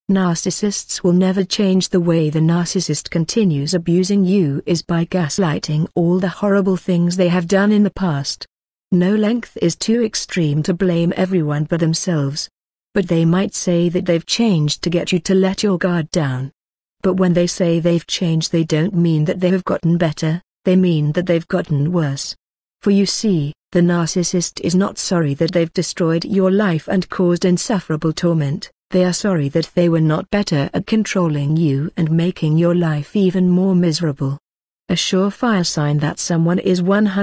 Narcissists will never change. The way the narcissist continues abusing you is by gaslighting all the horrible things they have done in the past. No length is too extreme to blame everyone but themselves. But they might say that they've changed to get you to let your guard down. But when they say they've changed, they don't mean that they have gotten better, they mean that they've gotten worse. For you see, the narcissist is not sorry that they've destroyed your life and caused insufferable torment. They are sorry that they were not better at controlling you and making your life even more miserable. A surefire sign that someone is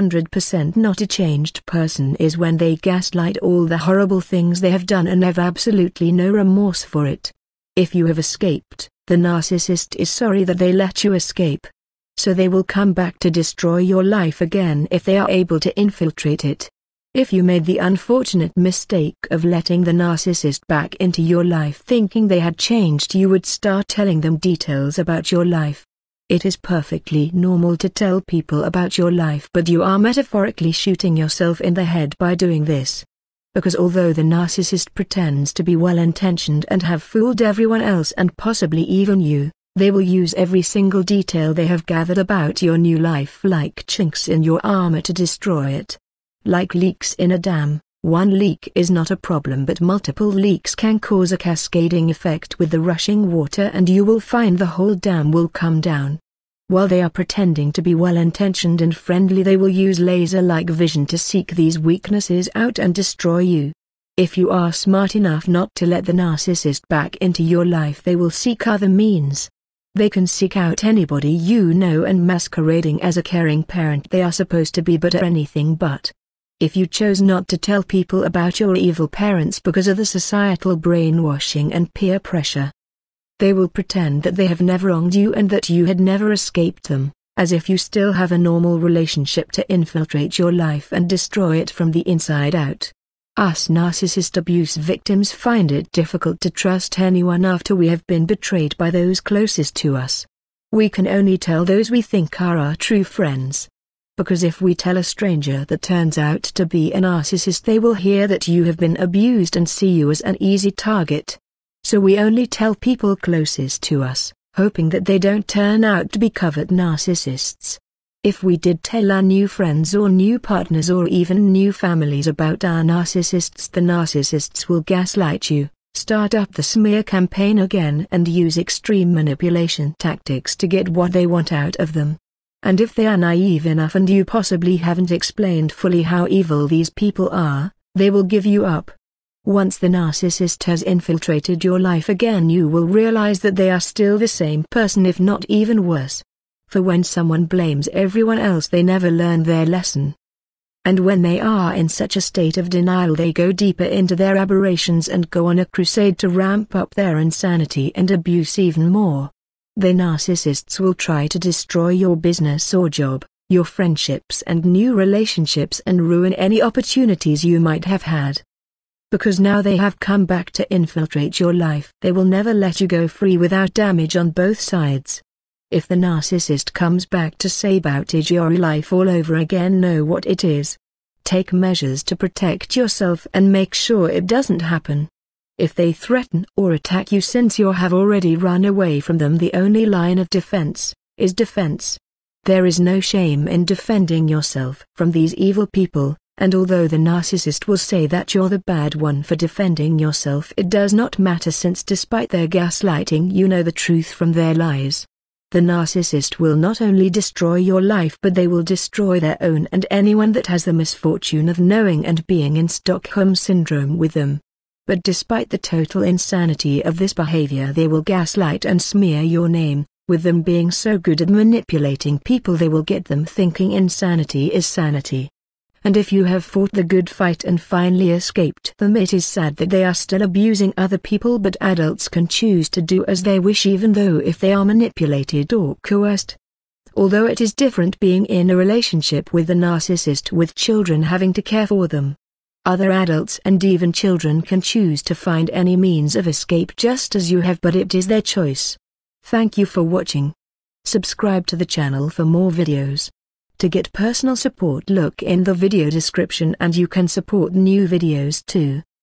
100% not a changed person is when they gaslight all the horrible things they have done and have absolutely no remorse for it. If you have escaped, the narcissist is sorry that they let you escape. So they will come back to destroy your life again if they are able to infiltrate it. If you made the unfortunate mistake of letting the narcissist back into your life thinking they had changed, you would start telling them details about your life. It is perfectly normal to tell people about your life, but you are metaphorically shooting yourself in the head by doing this. Because although the narcissist pretends to be well-intentioned and have fooled everyone else and possibly even you, they will use every single detail they have gathered about your new life like chinks in your armor to destroy it. Like leaks in a dam, one leak is not a problem, but multiple leaks can cause a cascading effect with the rushing water, and you will find the whole dam will come down. While they are pretending to be well-intentioned and friendly, they will use laser-like vision to seek these weaknesses out and destroy you. If you are smart enough not to let the narcissist back into your life, they will seek other means. They can seek out anybody you know and masquerading as a caring parent they are supposed to be but are anything but. If you chose not to tell people about your evil parents because of the societal brainwashing and peer pressure, they will pretend that they have never wronged you and that you had never escaped them, as if you still have a normal relationship, to infiltrate your life and destroy it from the inside out. Us narcissist abuse victims find it difficult to trust anyone after we have been betrayed by those closest to us. We can only tell those we think are our true friends. Because if we tell a stranger that turns out to be a narcissist, they will hear that you have been abused and see you as an easy target. So we only tell people closest to us, hoping that they don't turn out to be covert narcissists. If we did tell our new friends or new partners or even new families about our narcissists, the narcissists will gaslight you, start up the smear campaign again, and use extreme manipulation tactics to get what they want out of them. And if they are naive enough and you possibly haven't explained fully how evil these people are, they will give you up. Once the narcissist has infiltrated your life again, you will realize that they are still the same person, if not even worse. For when someone blames everyone else, they never learn their lesson. And when they are in such a state of denial, they go deeper into their aberrations and go on a crusade to ramp up their insanity and abuse even more. The narcissists will try to destroy your business or job, your friendships and new relationships, and ruin any opportunities you might have had. Because now they have come back to infiltrate your life, they will never let you go free without damage on both sides. If the narcissist comes back to sabotage your life all over again, know what it is. Take measures to protect yourself and make sure it doesn't happen. If they threaten or attack you, since you have already run away from them, the only line of defense is defense. There is no shame in defending yourself from these evil people, and although the narcissist will say that you're the bad one for defending yourself, it does not matter, since despite their gaslighting, you know the truth from their lies. The narcissist will not only destroy your life, but they will destroy their own and anyone that has the misfortune of knowing and being in Stockholm Syndrome with them. But despite the total insanity of this behavior, they will gaslight and smear your name. With them being so good at manipulating people, they will get them thinking insanity is sanity. And if you have fought the good fight and finally escaped them, it is sad that they are still abusing other people, but adults can choose to do as they wish, even though if they are manipulated or coerced. Although it is different being in a relationship with the narcissist with children having to care for them. Other adults and even children can choose to find any means of escape just as you have, but it is their choice. Thank you for watching. Subscribe to the channel for more videos. To get personal support, look in the video description, and you can support new videos too.